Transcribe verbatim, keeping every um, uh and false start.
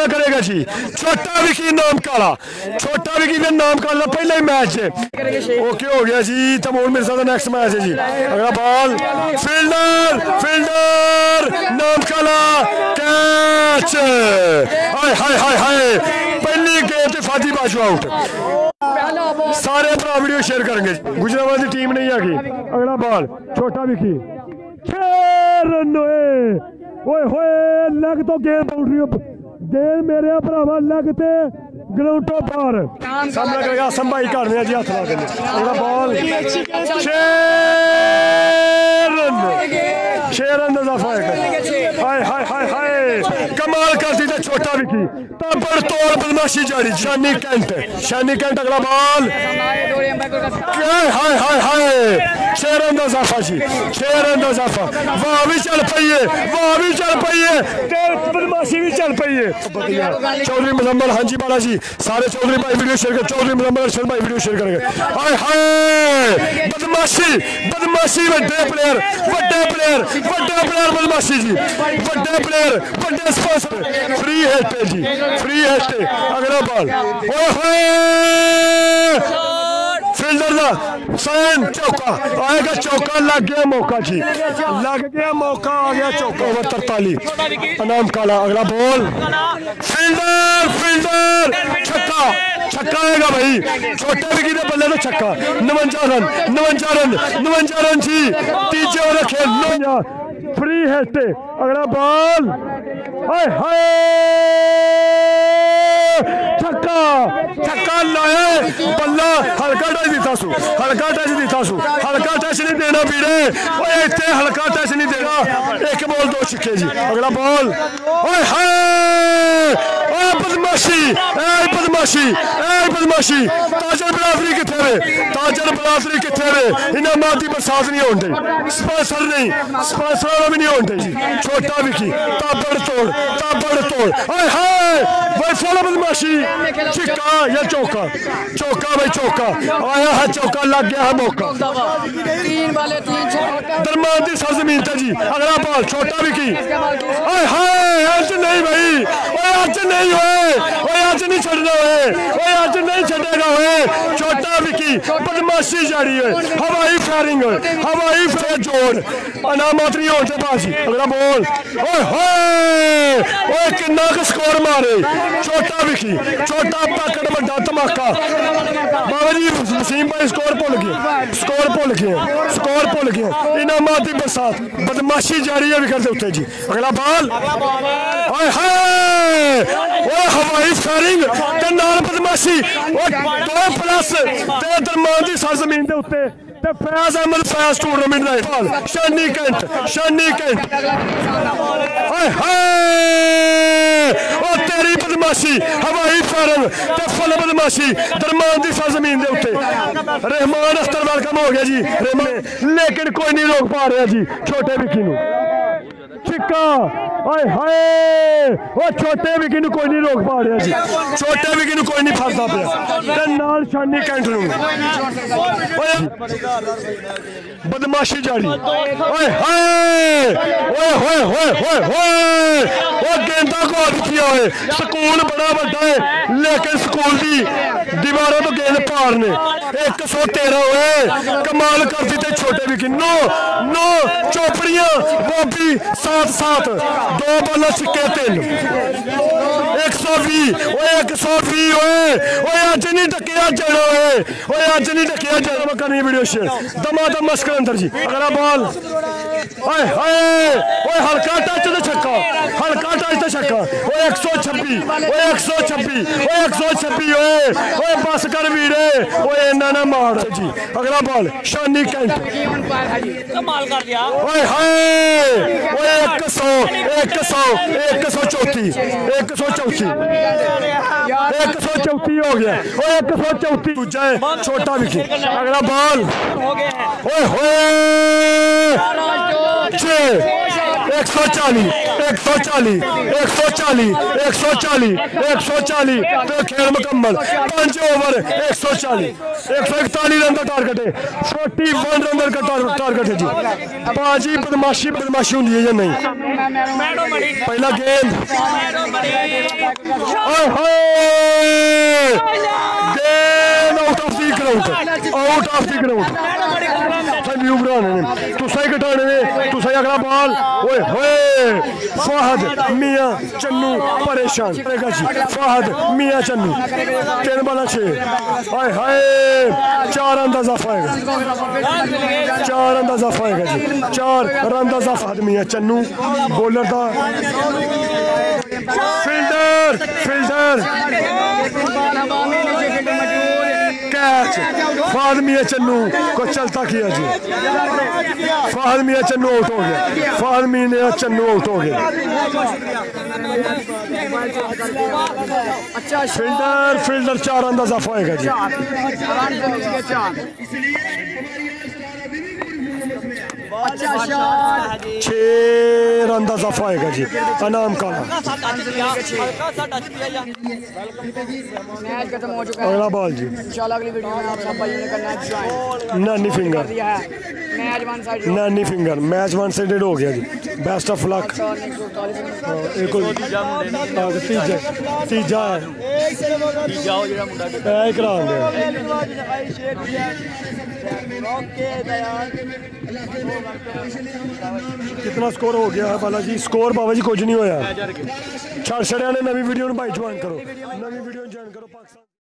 सामना करेगा जी छोटा विकी नाम काला। छोटा विकी का नाम काला पहला ही मैच है। ओके हो गया जी। तब और मेरे साथ नेक्स्ट मैच है जी। अगला बॉल फील्डर फील्डर नाम काला कैच। हाय हाय हाय हाय पहली गेम से फादी बाजू आउट। सारे अपना वीडियो शेयर करेंगे। गुजरात की टीम नहीं आगी। अगला बॉल छोटा विकी छह रन ओए होए लग तो गेम बाउंड्री गेंद मेरे भरावा लगते ग्राउंड तो बाहर सामना करेगा संभाई करने जी हाथ ला के। अगला बॉल छह रन छह रन इजाफा है। हाय हाय हाय हाय कमाल कर दी छोटा विकी तबड़ तोड़ बदमाशी जारी शानी कैंट शानी कैंट। अगला बॉल हाय हाय हाय हाय छह रन का इजाफा जी छह रन का इजाफा। वाह भी चल पई है वाह भी चल पई है बदमाशी भी चल पई है। चौधरी मुजम्मल हाँ जी बाला जी सारे चौधरी भाई वीडियो शेयर कर। चौधरी मुजम्मल अरशद भाई वीडियो शेयर करेंगे। हाय हाय बदमाशी बदमाशी बड़े प्लेयर बड़े प्लेयर बड़े प्लेयर बदमाशी जी बड़े प्लेयर बड़े स्पॉन्सर फ्री हिट जी फ्री हिट। अगला बॉल ओए होए फील्डर का सैन चौका आएगा चौका लग गया मौका जी लग गया मौका आ गया चौका ओवर तरतालीस अनाम काला। अगला बॉल फील्डर फील्डर छक्का छक्का आएगा भाई छोटे विकी ने बल्ले तो छक्का नवंजा रन नवंजा रन नवंजा रन जी तीजे ओवर खेल नवंजा फ्री हिट। अगला बॉल हाय हाय छक्का छक्का लाए बल्ला हल्का टच दिता सू हल्का टच दिता सू हल्का टच नहीं देना वीरे ओए इतने हल्का टच नहीं देना। एक बॉल दो छक्के जी। अगला बॉल ओए हाय ओए बदमाशी ए बदमाशी ए बदमाशी ताजर बरादरी किथे वे ताजर बरादरी किथे वे इन्हें माती बरसात नहीं होने स्पॉन्सर नहीं स्पॉन्सर भी नहीं होने जी। छोटा विकी ताबड़ तोड़ ताबड़ तोड़ हाय हाय भाई फॉलो बदमाशी छिक्का या चौका चौका भाई चौका आया है चौका लग गया है मौका दरमान की सरजमीन था जी। अगला बॉल छोटा विकी हाय हाय आज नहीं भाई ओए आज नहीं होए ओए आज नहीं छड़ना होए ओए आज नहीं छड़ेगा होए। छोटा विकी बदमाशी जारी है हवाई फायरिंग हवाई फायर जोड़ अनामत नहीं होने बाजी। अगला बॉल ओए होए ओए कितना का स्कोर मारे छोटा विकी छोटा पकड़ बड़ा धमाका। बाबा जी वसीम भाई स्कोर भुल गए स्कोर भुल गए स्कोर भुल गए इनामात की बरसात बदमाशी जारी है विकेट के उत्ते जी। अगला बॉल हाय हाय ओए हवाई फायरिंग ते नाल बदमाशी दो प्लस ते दरमान की सरजमीन के उत्ते ते फैज अहमद फैज टूर्नामेंट का बॉल शानी कैंट शानी कैंट हाय हाय ओ तेरी बदमाशी हवाई फायरिंग ते फुल बदमाशी दरमान की सरजमीन के उत्ते। रहमान अख्तर वेलकम हो गया जी रहमान लेकिन कोई नहीं रोक पा रहा जी छोटे विकी नू छिक्का हाय हाय ओ छोटे विकी नू कोई नहीं रोक पा रहा जी छोटे विकी नू कोई नहीं फड़दा पिया ते नाल शानी कैंट नू बदमाशी जारी ओए हाय ओए होए होए होए होए ओ गेंदा को दिया है स्कूल बड़ा बड़ा है लेकिन स्कूल की दीवारों तो गेंद पार ने एक सौ तेरह हुए कमाल कर दी थे छोटे विकी नो नो चौपड़ियां वो भी साथ साथ दो बल्ला छिक्के तीन एक सौ भी एक सौ भी होए अज नहीं टकिया जाना होए अज नहीं टकिया जाना। मैं करनी वीडियो शेयर दमा दम मस्कर अंदर जी। अगला बॉल हाय हाय ओए हल्का टच तो छक्का हल्का टच तो छक्का ओए एक सौ छब्बी ओए एक सौ छब्बी ओए एक सौ छब्बी ओए ओए बस कर वीरे ओए इन्ना ना मार जी। अगला बॉल शानी कैंट कमाल कर दिया ओए हाय ओए एक सौ एक सौ एक सौ चौथी एक सौ चौथी एक सौ चौथी हो गया ओए एक सौ चौथी दूजा है छोटा विकी। अगला बॉल ओए होए छह एक सौ चालीस एक सौ चालीस एक सौ चालीस एक सौ चालीस एक सौ चालीस तो खेल मुकम्मल पांच ओवर एक सौ चालीस एक सौ इकतालीस रन का टारगेट है फोर्टी वन रन का टारगेट है जी पाजी बदमाशी बदमाशी होंगी है या नहीं पहला गेंद गेंद out of the ground out of the ground व्यू बनाने ने तुसा ही कटाने ने तुसा ही अगला बॉल ओए होए फहद मियां चन्नू परेशान करेगा जी फहद मियां चन्नू तीन बाला छे हाय हाय चार रन का इजाफा है चार रन का इजाफा है जी चार रन का इजाफा फहद मियां चन्नू बॉलर का fielder fielder catch Fahad Mian Channu को चलता किया जी फहद मियां चन्नू आउट हो गया फहद मियां चन्नू आउट हो गया फील्डर फील्डर चार रन का इजाफा होएगा जी छे रन का इजाफा होएगा जी अनाम का अगला बॉल जी अगली वीडियो में आप सब भाइयों ने करना है नानी फिंगर मैच वन साइड नानी फिंगर मैच वन साइडेड हो गया जी बेस्ट ऑफ लक एक तीजा तीजा है करा कितना स्कोर हो गया है बालाजी स्कोर बाबा जी कुछ नहीं होया छड़ छड़िया ने नवी वीडियो भाई ज्वाइन करो नवी वीडियो ज्वाइन करो पाकिस्तान।